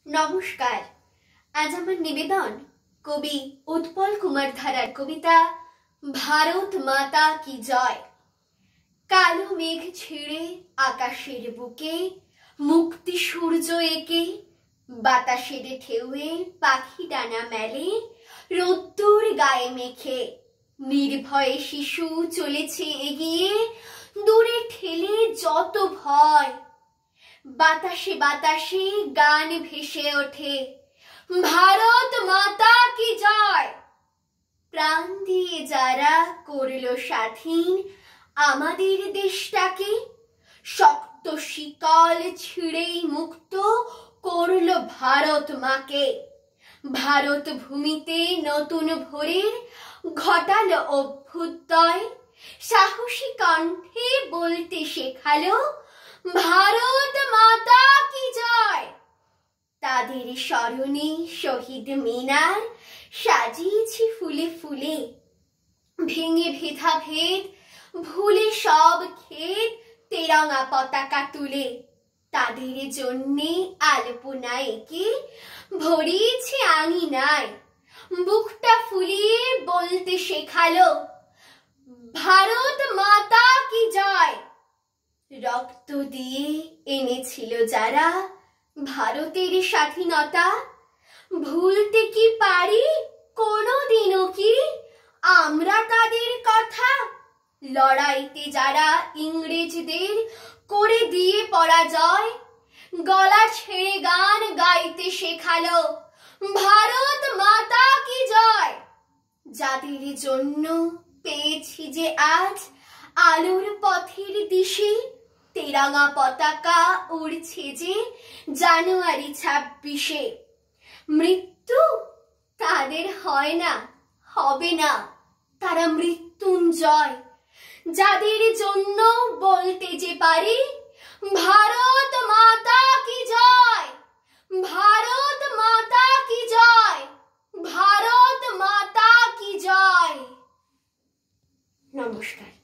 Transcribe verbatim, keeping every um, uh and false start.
নমস্কার। আজ আমার নিবেদন কবি উৎপল কুমার ধারার কবিতা ভারত মাতা কি জয়। কালো মেঘ ছিঁড়ে আকাশের বুকে মুক্তি সূর্য একে, বাতাসের ঢেউয়ে পাখি ডানা মেলে রোদ্দুর গায়ে মেখে। নির্ভয়ে শিশু চলেছে এগিয়ে, দূরে ঠেলে যত ভয়। বাতাসে বাতাসে গান ভেসে ওঠে ভারত মাতা কি জয়। প্রাণ দিয়ে যারা করলো স্বাধীন আমাদের দেশটাকে, শক্ত শিকল ছিঁড়েই মুক্ত করলো ভারত মাকে। ভারত ভূমিতে নতুন ভোরের ঘটালো অভ্যুদয়, সাহসী কণ্ঠে বলতে শেখালো ভারত মাতা কি জয়। তাদের স্মরণে শহীদ মিনার সাজিয়েছি ফুলে ফুলে, ভেঙে ভেদাভেদ ভুলে সব ক্ষেত তেরঙা পতাকা তুলে। তাদের জন্যে আলপনা এঁকে ভরিয়েছি আঙিনায়, বুকটা ফুলিয়ে বলতে শেখালো ভারত মাতা কি জয়। রক্ত দিয়ে এনেছিল যারা ভারতের স্বাধীনতা, ভুলতে কি পারি কোনোদিনও কি আমরা তাদের কথা। লড়াইতে যারা ইংরেজদের করে দিয়ে পরাজয়, গলা ছেড়ে গান গাইতে শেখালো ভারত মাতা কি জয়। যাদের জন্য পেয়েছি যে আজ আলোর পথের দিশে, তেরঙা পতাকা উড়ছে যে জানুয়ারি ছাব্বিশে। মৃত্যু তাদের হয় না, হবে না, তারা মৃত্যুঞ্জয়। যাদের জন্য বলতে যে পারি ভারত মাতা কি জয়, ভারত মাতা কি জয়, ভারত মাতা কি জয়। নমস্কার।